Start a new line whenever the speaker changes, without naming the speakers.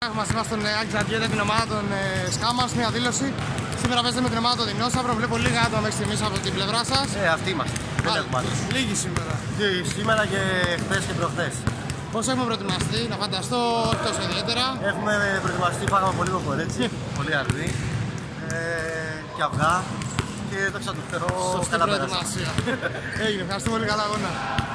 Μαζί μας τον Άκη Ζαγκέτα, την ομάδα των Σκάμας, μια δήλωση. Σήμερα παίζετε με την ομάδα των Δεινόσαυρο. Βλέπω λίγα άτομα μέχρι στιγμής από την πλευρά σας.
Αυτοί είμαστε. Δεν έχουμε άλλους.
Λίγοι σήμερα.
Και σήμερα και χθες και προχθές.
Πώς έχουμε προετοιμαστεί, να φανταστώ, όχι τόσο ιδιαίτερα.
Έχουμε προετοιμαστεί, φάγαμε πολύ κορέτσι, πολύ αρδί και αυγά και δόξα τω Θεώ.
Σωστή προετοιμασία. Έγινε, ευχαριστούμε πολύ, καλά αγώνα.